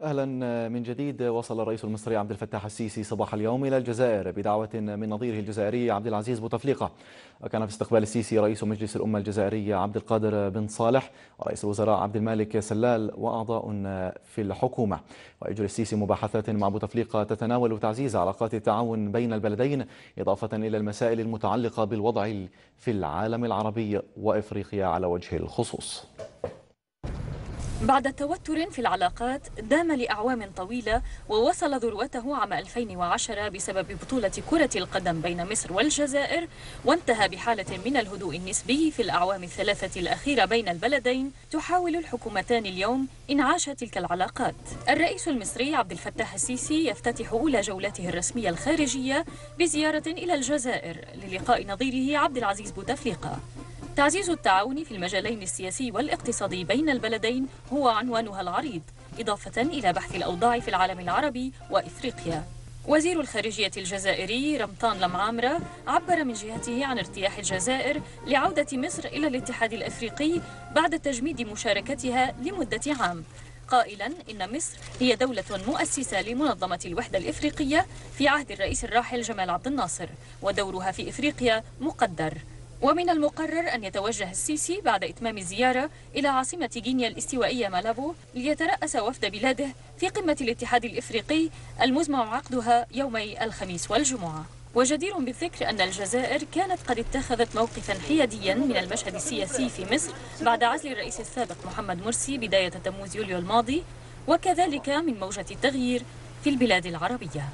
أهلا من جديد. وصل الرئيس المصري عبد الفتاح السيسي صباح اليوم إلى الجزائر بدعوة من نظيره الجزائري عبد العزيز بوتفليقة. وكان في استقبال السيسي رئيس مجلس الأمة الجزائري عبد القادر بن صالح ورئيس الوزراء عبد المالك سلال وأعضاء في الحكومة. ويجري السيسي مباحثات مع بوتفليقة تتناول تعزيز علاقات التعاون بين البلدين، إضافة إلى المسائل المتعلقة بالوضع في العالم العربي وإفريقيا على وجه الخصوص. بعد توتر في العلاقات دام لأعوام طويلة ووصل ذروته عام 2010 بسبب بطولة كرة القدم بين مصر والجزائر، وانتهى بحالة من الهدوء النسبي في الأعوام الثلاثة الأخيرة بين البلدين، تحاول الحكومتان اليوم إنعاش تلك العلاقات. الرئيس المصري عبد الفتاح السيسي يفتتح أولى جولاته الرسمية الخارجية بزيارة إلى الجزائر للقاء نظيره عبد العزيز بوتفليقة. تعزيز التعاون في المجالين السياسي والاقتصادي بين البلدين هو عنوانها العريض، إضافة إلى بحث الأوضاع في العالم العربي وإفريقيا. وزير الخارجية الجزائري رمضان لمعامرة عبر من جهته عن ارتياح الجزائر لعودة مصر إلى الاتحاد الأفريقي بعد تجميد مشاركتها لمدة عام، قائلا إن مصر هي دولة مؤسسة لمنظمة الوحدة الإفريقية في عهد الرئيس الراحل جمال عبد الناصر، ودورها في إفريقيا مقدر. ومن المقرر أن يتوجه السيسي بعد إتمام الزيارة إلى عاصمة غينيا الاستوائية مالابو ليترأس وفد بلاده في قمة الاتحاد الإفريقي المزمع عقدها يومي الخميس والجمعة. وجدير بالذكر أن الجزائر كانت قد اتخذت موقفا حياديا من المشهد السياسي في مصر بعد عزل الرئيس السابق محمد مرسي بداية تموز يوليو الماضي، وكذلك من موجة التغيير في البلاد العربية.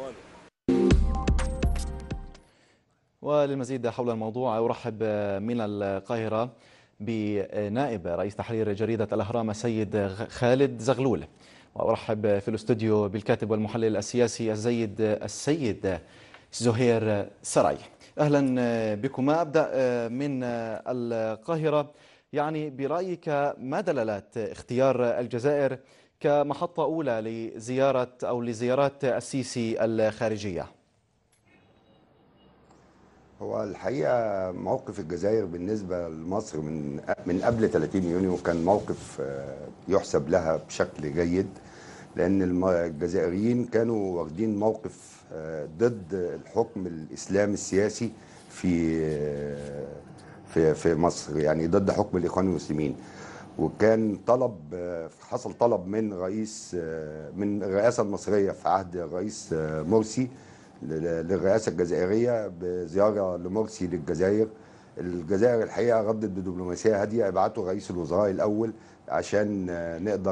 وللمزيد حول الموضوع أرحب من القاهرة بنائب رئيس تحرير جريدة الأهرام السيد خالد زغلول، وأرحب في الاستوديو بالكاتب والمحلل السياسي السيد زهير سراي. أهلا بكما. أبدأ من القاهرة، يعني برأيك ما دلالات اختيار الجزائر كمحطة أولى لزيارات السيسي الخارجية؟ هو الحقيقة موقف الجزائر بالنسبة لمصر من قبل 30 يونيو كان موقف يحسب لها بشكل جيد، لأن الجزائريين كانوا واخدين موقف ضد الحكم الإسلامي السياسي في مصر، يعني ضد حكم الإخوان المسلمين. وكان حصل طلب من الرئاسة المصرية في عهد الرئيس مرسي للرئاسة الجزائرية بزيارة لمرسي للجزائر. الجزائر الحقيقة ردت بدبلوماسية هادية، ابعتوا رئيس الوزراء الأول عشان نقدر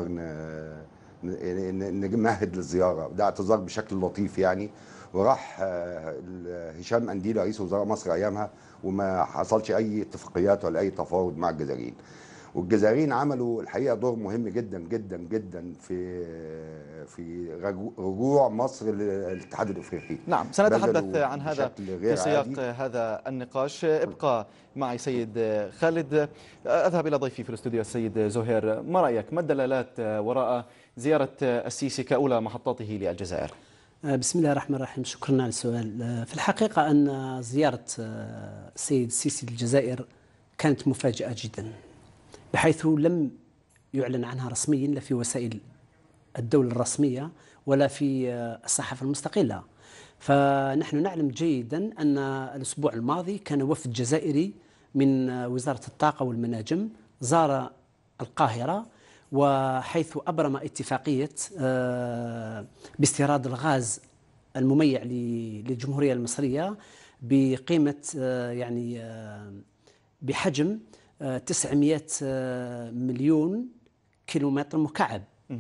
نمهد للزيارة. ده اعتذار بشكل لطيف يعني، وراح هشام أنديل رئيس وزراء مصر أيامها، وما حصلش أي اتفاقيات ولا أي تفاوض مع الجزائريين. والجزائريين عملوا الحقيقه دور مهم جدا جدا جدا في رجوع مصر للاتحاد الافريقي. نعم، سنتحدث عن هذا في سياق هذا النقاش. ابقى معي سيد خالد. اذهب الى ضيفي في الاستوديو السيد زهير. ما رايك؟ ما الدلالات وراء زياره السيسي كاولى محطاته للجزائر؟ بسم الله الرحمن الرحيم. شكرا على السؤال. في الحقيقه ان زياره السيد السيسي للجزائر كانت مفاجئه جدا، بحيث لم يعلن عنها رسميا لا في وسائل الدولة الرسمية ولا في الصحافة المستقلة. فنحن نعلم جيدا أن الأسبوع الماضي كان وفد جزائري من وزارة الطاقة والمناجم زار القاهرة، وحيث أبرم اتفاقية باستيراد الغاز المميع للجمهورية المصرية بقيمة يعني بحجم 900 مليون كيلومتر مكعب.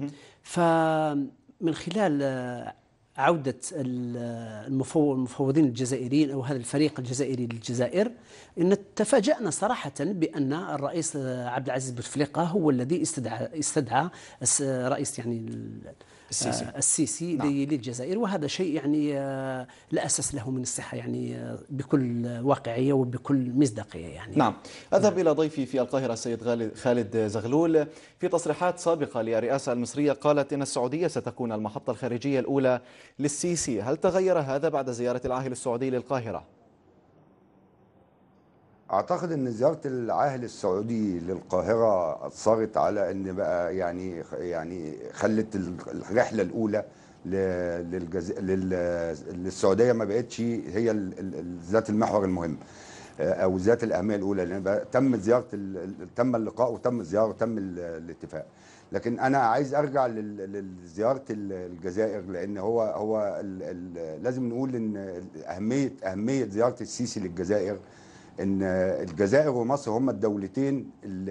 فمن خلال عودة المفوضين الجزائريين أو هذا الفريق الجزائري للجزائر، إن تفاجأنا صراحة بأن الرئيس عبد العزيز بوتفليقة هو الذي استدعى رئيس يعني السيسي نعم. للجزائر، وهذا شيء يعني لا أساس له من الصحة، يعني بكل واقعية وبكل مصداقية يعني. نعم. أذهب إلى ضيفي في القاهرة السيد خالد زغلول. في تصريحات سابقة للرئاسة المصرية قالت إن السعودية ستكون المحطة الخارجية الأولى للسيسي، هل تغير هذا بعد زيارة العاهل السعودي للقاهرة؟ اعتقد ان زياره العاهل السعودي للقاهره اثرت على ان بقى يعني خلت الرحله الاولى للسعوديه ما بقتش هي ذات المحور المهم او ذات الاهميه الاولى، لان بقى تم زياره تم اللقاء وتم الزياره وتم الاتفاق. لكن انا عايز ارجع لزياره الجزائر، لان هو لازم نقول ان اهميه زياره السيسي للجزائر، ان الجزائر ومصر هم الدولتين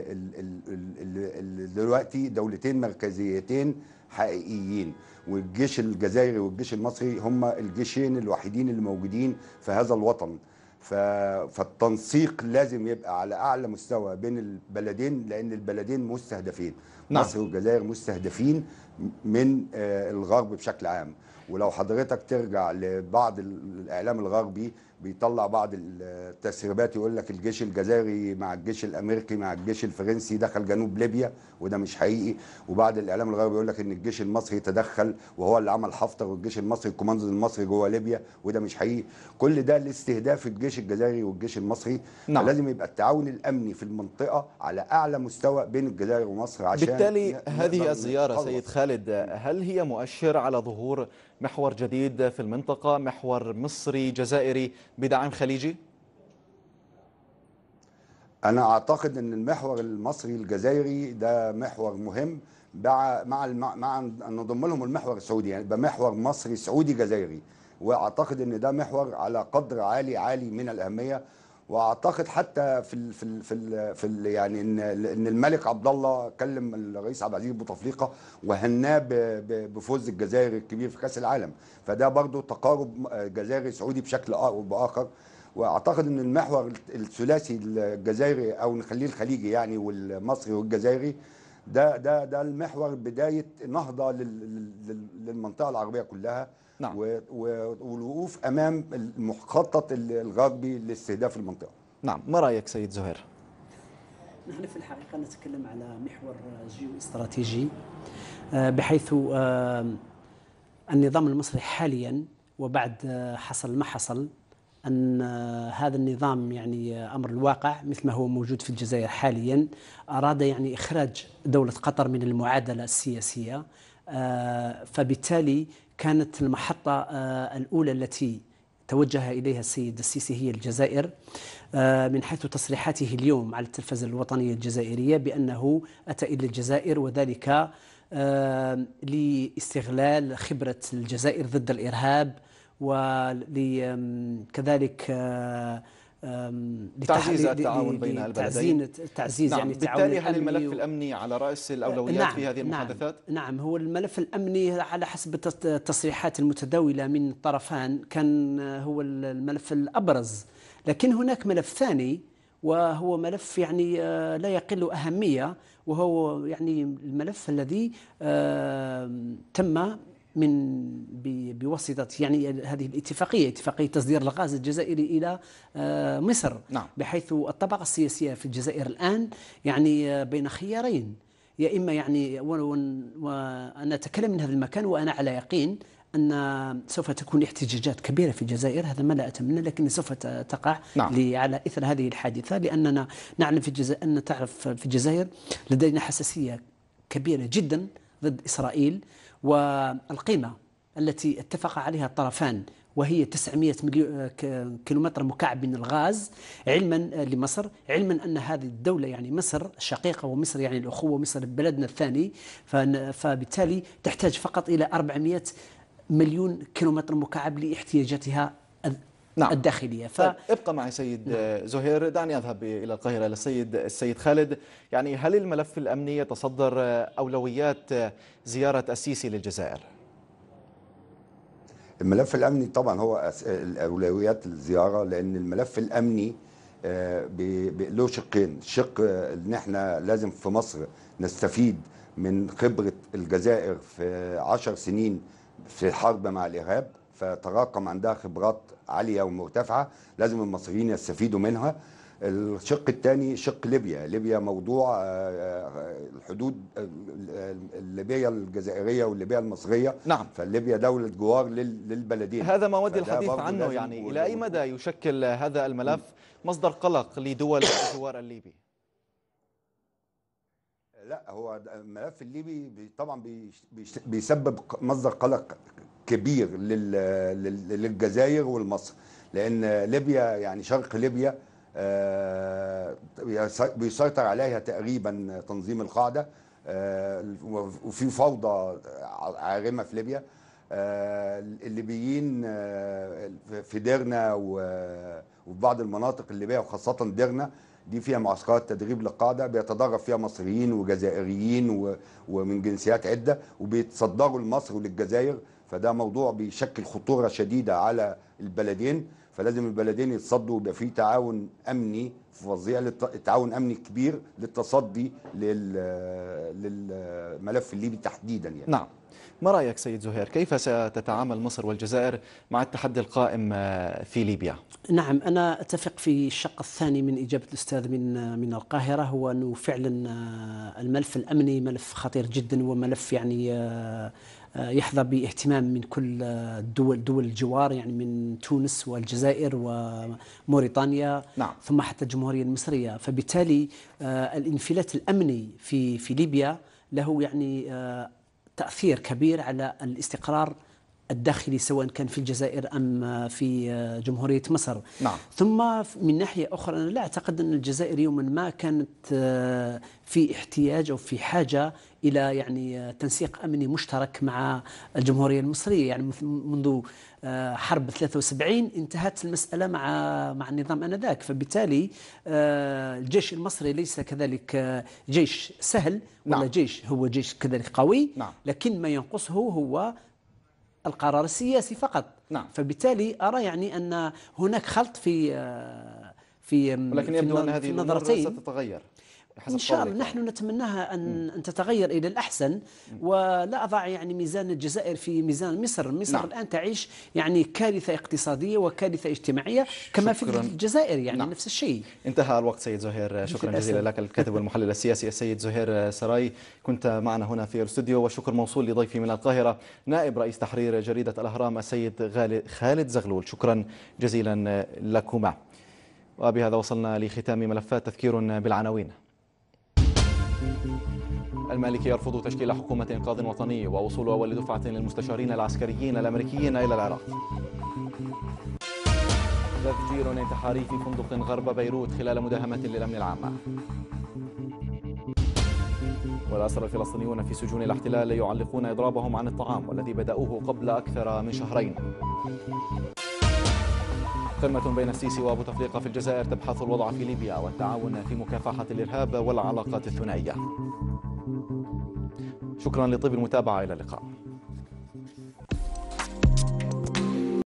اللي دلوقتي دولتين مركزيتين حقيقيين، والجيش الجزائري والجيش المصري هم الجيشين الوحيدين اللي موجودين في هذا الوطن. فالتنسيق لازم يبقى على اعلى مستوى بين البلدين، لان البلدين مستهدفين. نعم. مصر والجزائر مستهدفين من الغرب بشكل عام. ولو حضرتك ترجع لبعض الاعلام الغربي بيطلع بعض التسريبات، يقول لك الجيش الجزائري مع الجيش الامريكي مع الجيش الفرنسي دخل جنوب ليبيا، وده مش حقيقي. وبعض الاعلام الغربي يقول لك ان الجيش المصري تدخل وهو اللي عمل حفتر، والجيش المصري الكوماندو المصري جوه ليبيا، وده مش حقيقي. كل ده لاستهداف الجيش الجزائري والجيش المصري. نعم. فلازم يبقى التعاون الامني في المنطقه على اعلى مستوى بين الجزائر ومصر، عشان بالتالي هذه نقدر الزيارة نخلص. سيد خالد، هل هي مؤشر على ظهور محور جديد في المنطقة، محور مصري جزائري بدعم خليجي؟ أنا أعتقد أن المحور المصري الجزائري ده محور مهم، مع أن نضم لهم المحور السعودي، يعني يبقى محور مصري سعودي جزائري. وأعتقد أن ده محور على قدر عالي من الأهمية. واعتقد حتى يعني ان الملك عبد الله كلم الرئيس عبد العزيز بوتفليقه وهناه بفوز الجزائر الكبير في كاس العالم. فده برضو تقارب جزائري سعودي بشكل او باخر. واعتقد ان المحور الثلاثي الجزائري او نخليه الخليجي يعني والمصري والجزائري ده المحور بدايه نهضه للمنطقه العربيه كلها. نعم. والوقوف امام المخطط الغربي لاستهداف المنطقه. نعم، ما رايك سيد زهير؟ نحن في الحقيقه نتكلم على محور جيو استراتيجي، بحيث النظام المصري حاليا وبعد حصل ما حصل أن هذا النظام يعني أمر الواقع مثل ما هو موجود في الجزائر حاليا، أراد يعني إخراج دولة قطر من المعادلة السياسية. فبالتالي كانت المحطة الأولى التي توجه إليها السيد السيسي هي الجزائر، من حيث تصريحاته اليوم على التلفزة الوطنية الجزائرية بأنه أتى إلى الجزائر وذلك لاستغلال خبرة الجزائر ضد الإرهاب، وكذلك تعزيز التعاون بين البلدين. تعزيز نعم. يعني بالتالي هل الملف الأمني على رأس الأولويات في هذه المحادثات؟ نعم، هو الملف الأمني على حسب التصريحات المتداولة من الطرفان كان هو الملف الأبرز، لكن هناك ملف ثاني وهو ملف يعني لا يقل أهمية، وهو يعني الملف الذي تم بواسطة يعني هذه اتفاقية تصدير الغاز الجزائري إلى مصر. نعم. بحيث الطبقة السياسية في الجزائر الآن يعني بين خيارين، يا إما يعني وأنا أتكلم من هذا المكان وأنا على يقين أن سوف تكون احتجاجات كبيرة في الجزائر، هذا ما لا أتمنى، لكن سوف تقع. نعم. على إثر هذه الحادثة، لأننا نعلم في الجزائر أن تعرف في الجزائر لدينا حساسية كبيرة جدا ضد إسرائيل، والقيمة التي اتفق عليها الطرفان وهي 900 مليون كيلومتر مكعب من الغاز علما لمصر، علما أن هذه الدولة يعني مصر الشقيقة ومصر يعني الأخوة، مصر بلدنا الثاني، فبالتالي تحتاج فقط إلى 400 مليون كيلومتر مكعب لاحتياجاتها نعم. الداخلية. طيب ابقى معي سيد زهير، دعني أذهب إلى القاهرة السيد خالد. يعني هل الملف الأمني يتصدر أولويات زيارة السيسي للجزائر؟ الملف الأمني طبعا هو أولويات الزيارة، لأن الملف الأمني له شقين. شق إن احنا لازم في مصر نستفيد من خبرة الجزائر في 10 سنين في الحرب مع الإرهاب، فتراكم عندها خبرات عالية ومرتفعة، لازم المصريين يستفيدوا منها. الشق الثاني شق ليبيا. ليبيا موضوع الحدود الليبيه الجزائريه والليبيه المصريه. نعم. فليبيا دوله جوار للبلدين. هذا ما ودي الحديث عنه، يعني إلى أي مدى يشكل هذا الملف مصدر قلق لدول الجوار الليبي؟ لا، هو الملف الليبي طبعا بيسبب مصدر قلق كبير للجزائر والمصر، لأن ليبيا يعني شرق ليبيا بيسيطر عليها تقريبا تنظيم القاعدة، وفي فوضى عارمة في ليبيا. الليبيين في ديرنا وفي بعض المناطق الليبية وخاصة ديرنا دي فيها معسكرات تدريب للقاعدة بيتدرب فيها مصريين وجزائريين ومن جنسيات عدة، وبيتصدروا لمصر وللجزائر. فده موضوع بيشكل خطورة شديدة على البلدين، فلازم البلدين يتصدوا ويبقى في تعاون أمني فظيع، تعاون أمني كبير للتصدي للملف الليبي تحديدا يعني. نعم. ما رأيك سيد زهير، كيف ستتعامل مصر والجزائر مع التحدي القائم في ليبيا؟ نعم، أنا أتفق في الشق الثاني من إجابة الأستاذ من القاهرة، هو أنه فعلا الملف الأمني ملف خطير جدا، وملف يعني يحظى باهتمام من كل دول الجوار، يعني من تونس والجزائر وموريتانيا. نعم. ثم حتى الجمهورية المصرية. فبالتالي الانفلات الأمني في ليبيا له يعني تأثير كبير على الاستقرار الداخلي، سواء كان في الجزائر أم في جمهورية مصر. نعم. ثم من ناحية أخرى أنا لا أعتقد أن الجزائر يوما ما كانت في احتياج أو في حاجة إلى يعني تنسيق أمني مشترك مع الجمهورية المصرية. يعني منذ حرب 73 انتهت المسألة مع النظام آنذاك. فبالتالي الجيش المصري ليس كذلك جيش سهل ولا نعم. جيش هو جيش كذلك قوي. نعم. لكن ما ينقصه هو القرار السياسي فقط. نعم. فبالتالي أرى يعني أن هناك خلط ولكن يبدو أن هذه الأمور ستتغير إن شاء الله. نحن نتمناها أن تتغير إلى الأحسن، ولا أضع يعني ميزان الجزائر في ميزان مصر. نعم. الآن تعيش يعني كارثة اقتصادية وكارثة اجتماعية كما في الجزائر، يعني نعم. نفس الشيء. انتهى الوقت سيد زهير، شكرا جزيلا لك. الكاتب والمحلل السياسي السيد زهير سراي كنت معنا هنا في الاستوديو، والشكر موصول لضيفي من القاهرة نائب رئيس تحرير جريدة الأهرام السيد خالد زغلول، شكرا جزيلا لكما. وبهذا وصلنا لختام ملفات. تذكير بالعناوين. المالكي يرفض تشكيل حكومة إنقاذ وطني، ووصول أول دفعة للمستشارين العسكريين الأمريكيين إلى العراق. تفجير انتحاري في فندق غرب بيروت خلال مداهمة للأمن العام. والأسرى الفلسطينيون في سجون الاحتلال يعلقون إضرابهم عن الطعام والذي بدأوه قبل أكثر من شهرين. قمة بين السيسي وبوتفليقة في الجزائر تبحث الوضع في ليبيا والتعاون في مكافحة الإرهاب والعلاقات الثنائية. شكرا لطيب المتابعة، إلى اللقاء.